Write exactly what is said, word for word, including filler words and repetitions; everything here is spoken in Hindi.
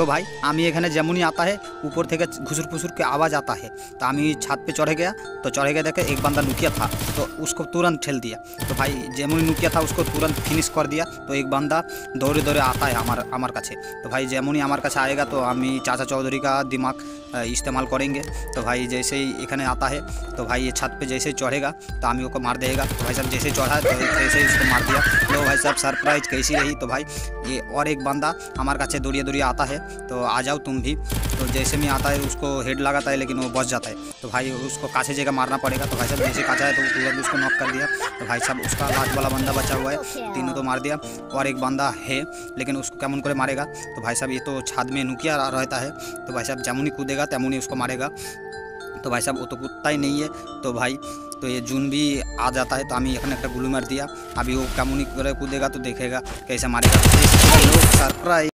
तो भाई आमी एखाने जेमनी आता है ऊपर থেকে घुसुर फुसुर के आवाज़ आता है, तो आमी छत पे चढ़े गया, तो चढ़े गया देखे एक बंदा नुकिया था तो उसको तुरंत ठेल दिया। तो भाई जेमनी नुकिया था उसको तुरंत फिनिश कर दिया। तो एक बंदा दौड़े दौड़े आता है हमार हमार काछे। तो भाई जेमनी हमार काछे आएगा तो आमी चाचा चौधरी का दिमाग इस्तेमाल करेंगे। तो भाई जैसे ही एखाने आता है तो भाई ये छत पे जैसे ही चढ़ेगा तो आमी उसको मार देगा। तो भाई साहब जैसे ही चढ़ा है तो जैसे ही उसको मार दिया। तो भाई साहब सरप्राइज कैसी रही। तो भाई ये और एक बंदा हमारे काछे दौड़िए दौड़िए आता है, तो आ जाओ तुम भी। तो जैसे में आता है उसको हेड लगाता है लेकिन वो बच जाता है। तो भाई उसको काछे जगह मारना पड़ेगा। तो भाई साहब जैसे काछा है तो तुरंत उसको नॉक कर दिया। तो भाई साहब उसका लास्ट वाला बंदा बचा हुआ है, तीनों तो मार दिया। और एक बंदा है लेकिन उसको कैमन करे मारेगा। तो भाई साहब ये तो छाद में नुकिया रहता है, तो भाई साहब जेमुनी कूदेगा तेमुनी उसको मारेगा। तो भाई साहब वो तो कूदता ही नहीं है। तो भाई तो ये जून भी आ जाता है, तो हमें एक गुल्लू मार दिया। अभी वो कैमुनी कूदेगा तो देखेगा कैसे मारेगा। तो सरप्राइज।